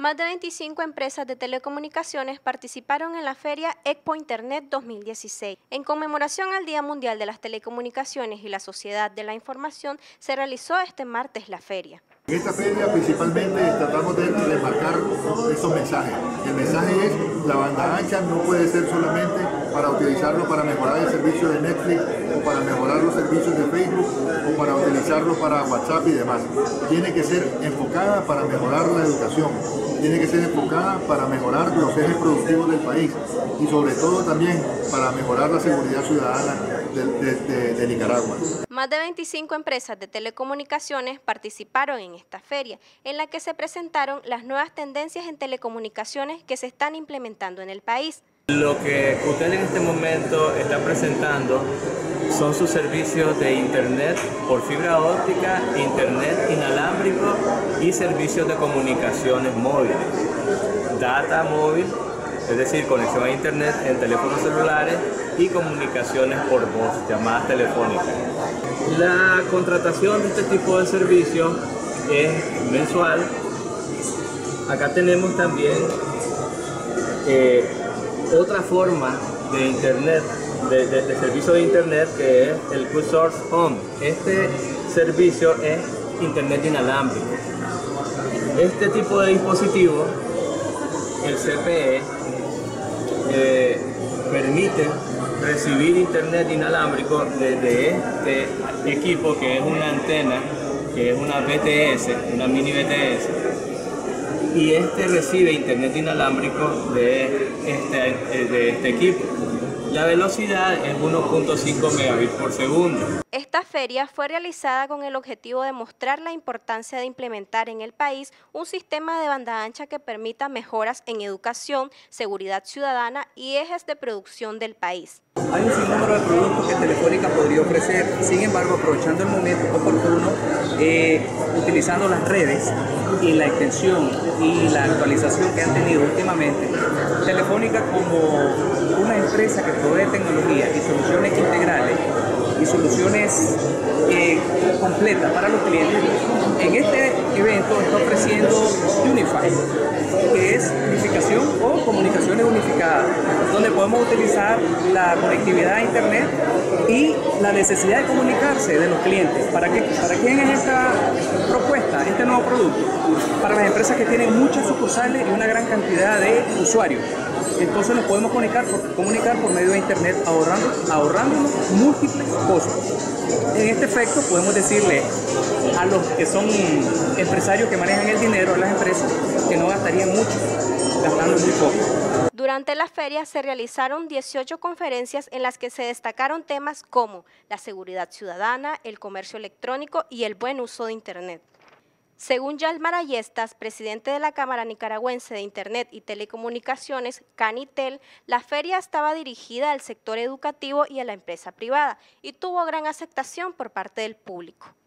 Más de 25 empresas de telecomunicaciones participaron en la feria Expo Internet 2016. En conmemoración al Día Mundial de las Telecomunicaciones y la Sociedad de la Información, se realizó este martes la feria. En esta feria principalmente tratamos de remarcar esos mensajes. El mensaje es: la banda ancha no puede ser solamente para utilizarlo para mejorar el servicio de Netflix o para mejorar los servicios de Facebook o para utilizarlo para WhatsApp y demás. Tiene que ser enfocada para mejorar la educación, tiene que ser enfocada para mejorar los ejes productivos del país y sobre todo también para mejorar la seguridad ciudadana de Nicaragua. Más de 25 empresas de telecomunicaciones participaron en esta feria, en la que se presentaron las nuevas tendencias en telecomunicaciones que se están implementando en el país. Lo que usted en este momento está presentando son sus servicios de Internet por fibra óptica, Internet inalámbrico y servicios de comunicaciones móviles. Data móvil, es decir, conexión a Internet en teléfonos celulares y comunicaciones por voz, llamadas telefónicas. La contratación de este tipo de servicios es mensual. Acá tenemos también otra forma de Internet, de servicio de Internet, que es el Q-Source Home. Este servicio es Internet inalámbrico. Este tipo de dispositivo, el CPE, permite recibir Internet inalámbrico desde este equipo, que es una antena, que es una BTS, una mini BTS, y este recibe Internet inalámbrico de este equipo. La velocidad es 1.5 megabits por segundo. Esta feria fue realizada con el objetivo de mostrar la importancia de implementar en el país un sistema de banda ancha que permita mejoras en educación, seguridad ciudadana y ejes de producción del país. Hay un sinnúmero de productos que Telefónica podría ofrecer, sin embargo, aprovechando el momento oportuno, utilizando las redes y la extensión y la actualización que han tenido últimamente, Telefónica, como una empresa que provee tecnología y soluciones integrales y soluciones completas para los clientes, en este evento está ofreciendo Unify, que es unificación o comunicaciones unificadas, donde podemos utilizar la conectividad a Internet y la necesidad de comunicarse de los clientes. ¿Para qué? ¿Para quién es esta propuesta, este nuevo producto? Para las empresas que tienen muchas sucursales y una gran cantidad de usuarios. Entonces nos podemos comunicar por medio de Internet, ahorrándonos múltiples costos. En este efecto podemos decirle a los que son empresarios que manejan el dinero de las empresas que no gastarían mucho, gastando muy poco. Durante la feria se realizaron 18 conferencias en las que se destacaron temas como la seguridad ciudadana, el comercio electrónico y el buen uso de Internet. Según Yalmar Ayestas, presidente de la Cámara Nicaragüense de Internet y Telecomunicaciones, CANITEL, la feria estaba dirigida al sector educativo y a la empresa privada y tuvo gran aceptación por parte del público.